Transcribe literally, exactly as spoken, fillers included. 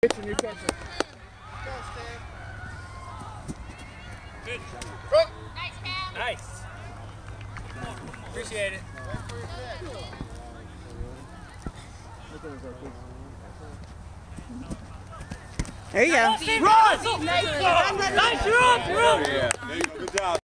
Pitching, you're catching. Good. Nice, Cam. Nice. Appreciate it. There you go. Run! Nice run! Run! Yeah, good job.